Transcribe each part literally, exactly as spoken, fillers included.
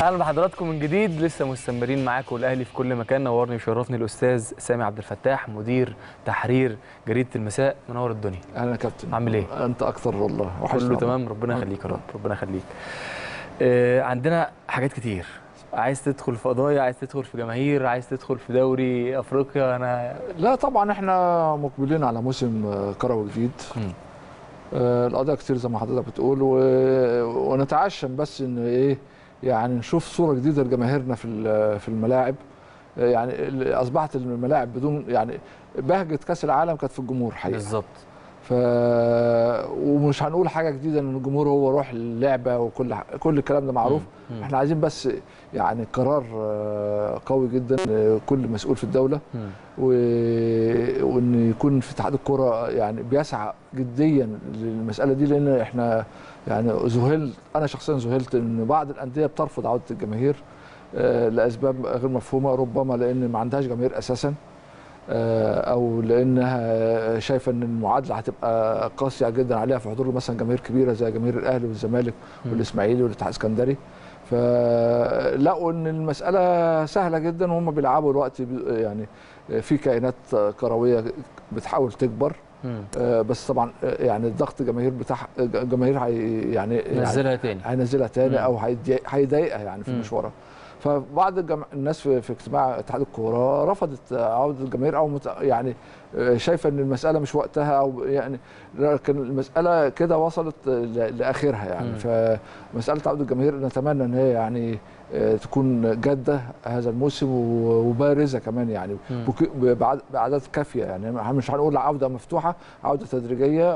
اهلا بحضراتكم من جديد، لسه مستمرين معاكم الاهلي في كل مكان. نورني وشرفني الاستاذ سامي عبد الفتاح، مدير تحرير جريده المساء. منور الدنيا. اهلا يا كابتن. عامل ايه؟ انت اكتر والله. كله تمام، ربنا يخليك يا رب. ربنا يخليك. آه عندنا حاجات كتير، عايز تدخل في قضايا، عايز تدخل في جماهير، عايز تدخل في دوري افريقيا. انا لا طبعا احنا مقبلين على موسم كروي جديد. آه القضايا كتير زي ما حضرتك بتقول و... ونتعشم بس ان ايه يعني نشوف صوره جديده لجماهيرنا في في الملاعب. يعني اصبحت الملاعب بدون يعني بهجه كاس العالم كانت في الجمهور حقيقه بالظبط. ف ومش هنقول حاجه جديده ان الجمهور هو روح اللعبه وكل كل الكلام ده معروف. مم. مم. احنا عايزين بس يعني قرار قوي جدا كل مسؤول في الدوله و... وان يكون في اتحاد الكره يعني بيسعى جديا للمساله دي، لان احنا يعني ذهلت، انا شخصيا ذهلت ان بعض الانديه بترفض عوده الجماهير لاسباب غير مفهومه، ربما لان ما عندهاش جماهير اساسا او لانها شايفه ان المعادله هتبقى قاسيه جدا عليها في حضور مثلا جماهير كبيره زي جماهير الاهلي والزمالك والاسماعيلي والاتحاد السكندري. فلقوا ان المساله سهله جدا وهم بيلعبوا الوقت يعني في كائنات كرويه بتحاول تكبر. بس طبعا يعني الضغط جماهير بتاع جماهير يعني هينزلها تاني هينزلها تاني او هيضايقها يعني في مشوارها. فبعض الجم... الناس في, في اجتماع اتحاد الكوره رفضت عوده الجماهير او مت... يعني شايفه ان المساله مش وقتها او يعني لكن المساله كده وصلت ل... لاخرها يعني. فمساله عوده الجماهير نتمنى ان هي يعني تكون جاده هذا الموسم وبارزه كمان يعني باعداد كافيه يعني. مش هنقول عوده مفتوحه، عوده تدريجيه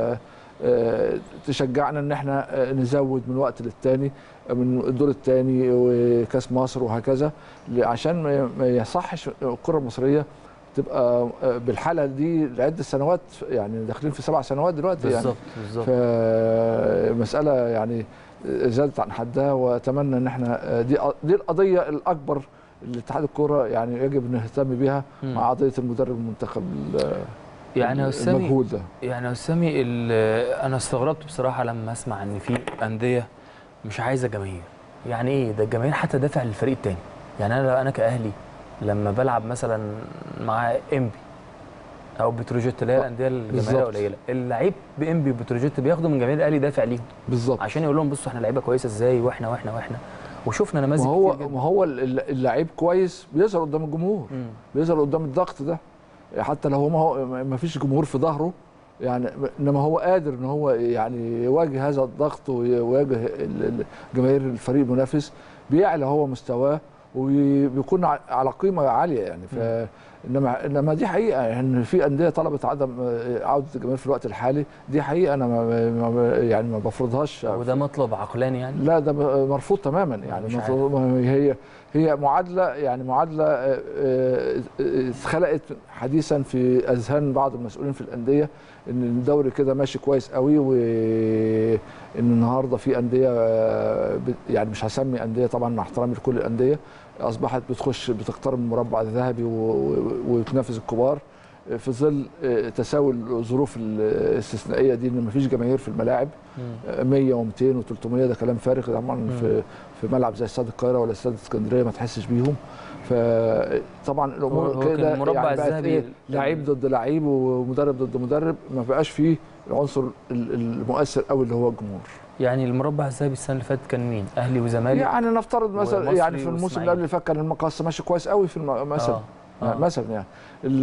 تشجعنا ان احنا نزود من وقت للتاني من الدور الثاني وكاس مصر وهكذا، عشان ما يصحش الكره المصريه تبقى بالحاله دي لعده سنوات، يعني داخلين في سبع سنوات دلوقتي يعني. بالظبط بالظبط. فمساله يعني زادت عن حدها، واتمنى ان احنا دي دي القضيه الاكبر اللي اتحاد الكوره يعني يجب نهتم بيها مع قضيه المدرب المنتخب يعني يا سامي المجهود ده. يعني يا سامي انا استغربت بصراحه لما اسمع ان في انديه مش عايزه جماهير. يعني ايه ده؟ الجماهير حتى دافع للفريق الثاني. يعني انا انا كاهلي لما بلعب مثلا مع انبي او بتروجيت اللي هي الانديه الجماهيريه قليله، اللعيب بانبي وبتروجيت بياخدوا من جماهير الاهلي دافع ليهم بالظبط عشان يقول لهم بصوا احنا لعيبه كويسه ازاي واحنا واحنا واحنا وشفنا نماذج كتير جدا. كتير ما هو اللعيب كويس بيظهر قدام الجمهور، مم. بيظهر قدام الضغط ده حتى لو هو ما فيش جمهور في ظهره يعني، انما هو قادر ان هو يعني يواجه هذا الضغط ويواجه جماهير الفريق المنافس، بيعلى هو مستواه وبيكون على قيمه عاليه يعني. ف انما انما دي حقيقه ان في انديه طلبت عدم عوده الجماهير في الوقت الحالي، دي حقيقه انا ما يعني ما بفرضهاش. وده مطلب عقلاني يعني؟ لا ده مرفوض تماما يعني. هي هي معادله يعني معادله اتخلقت حديثا في اذهان بعض المسؤولين في الانديه ان الدوري كده ماشي كويس قوي، وان النهارده في انديه يعني مش هسمي انديه طبعا مع احترامي لكل الانديه اصبحت بتخش بتقترب من المربع الذهبي وتنافس الكبار في ظل تساوي الظروف الاستثنائيه دي ان مفيش جماهير في الملاعب. مية ومئتين وثلاثمية ده كلام فارغ طبعا. في في ملعب زي استاد القاهره ولا استاد اسكندريه ما تحسش بيهم. فطبعا الامور كده المربع يعني الذهبي إيه لعيب ضد لعيب ومدرب ضد مدرب، ما بقاش فيه العنصر المؤثر قوي اللي هو الجمهور. يعني المربع الذهبي السنه اللي فاتت كان مين؟ اهلي وزمالك يعني نفترض مثلا يعني في الموسم اللي قبل اللي فات كان المقص ماشي كويس قوي في مثلا آه. آه. مثلا يعني ال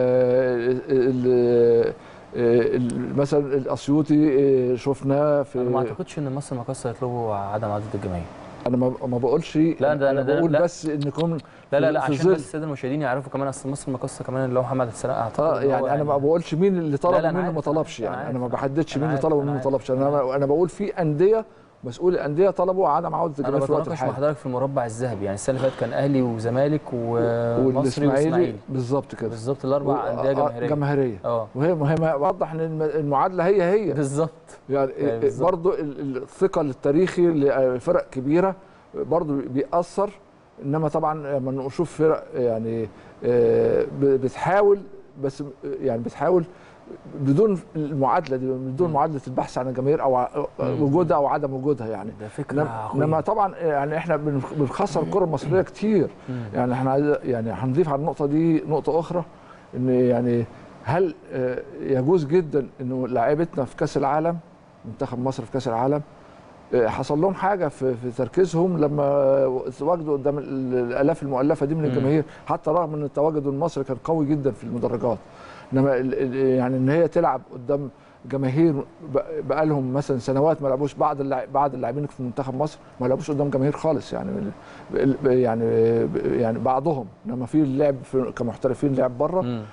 ال مثلا الاسيوطي شفناه في. انا ما اعتقدش ان مصر المقص هيطلبوا عدم عوده الجماهير. انا ما ما بقولش، لا ده انا ده بقول لا. بس ان يكون لا لا لا عشان بس الساده المشاهدين يعرفوا كمان اصل مصر المقصه كمان اللي هو محمد السلام اعتقد. اه يعني انا يعني ما بقولش مين اللي طلب ومين اللي ما طلبش يعني. يعني انا ما بحددش مين اللي طلب ومين ما طلبش. انا انا بقول في انديه مسؤول الانديه طلبوا عدم عوده الجماهير في الوقت الحالي. انا بتناقش مع حضرتك في المربع الذهبي يعني السنه اللي فاتت كان اهلي وزمالك ومصري واسماعيلي بالظبط كده بالظبط الاربع انديه جماهيريه جماهيريه اه وهي مهمه اوضح ان المعادله هي هي بالظبط يعني, يعني برضو الثقل التاريخي لفرق كبيره برضو بيأثر. انما طبعا لما نشوف فرق يعني بتحاول بس يعني بتحاول بدون المعادله دي، بدون معادله البحث عن الجماهير او وجودها او عدم وجودها يعني. ده فكره عقيمة. انما طبعا يعني احنا بنخسر الكره المصريه كتير. يعني احنا يعني هنضيف على النقطه دي نقطه اخرى، ان يعني هل يجوز جدا انه لاعيبتنا في كاس العالم، منتخب مصر في كاس العالم، حصل لهم حاجه في, في تركيزهم لما تواجدوا قدام الالاف المؤلفه دي من الجماهير، حتى رغم ان التواجد المصري كان قوي جدا في المدرجات، انما يعني ان هي تلعب قدام جماهير بقى لهم مثلا سنوات ما لعبوش، بعض بعض اللاعبين في منتخب مصر ما لعبوش قدام جماهير خالص يعني يعني يعني بعضهم، انما في اللعب كمحترفين لعب بره،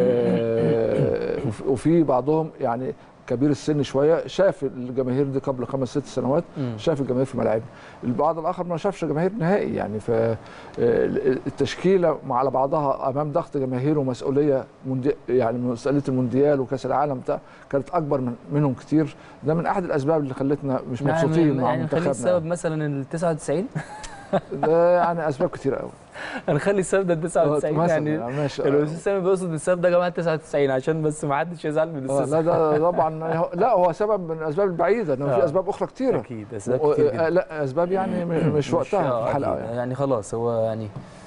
وفي بعضهم يعني كبير السن شويه شاف الجماهير دي قبل خمس ست سنوات، شاف الجماهير في ملاعبنا. البعض الاخر ما شافش جماهير نهائي يعني. فالتشكيله على بعضها امام ضغط جماهير ومسؤوليه يعني مسؤوليه المونديال وكاس العالم بتاع كانت اكبر من منهم كتير. ده من احد الاسباب اللي خلتنا مش مبسوطين يعني مع يعني منتخبنا. نخلي السبب مثلا ال تسعة وتسعين ده يعني اسباب كتير قوي. هنخلي السبب ده تسعة وتسعين يعني. الاستاذ سامي بيقصد السبب ده يا جماعه تسعة وتسعين عشان بس ما حدش يزعل من الاستاذ. لا ده طبعا لا هو سبب من الاسباب البعيده، انما في اسباب اخرى كتيره. اكيد اسباب كتير جدا. لا اسباب يعني مش وقتها في الحلقه يعني. يعني خلاص هو يعني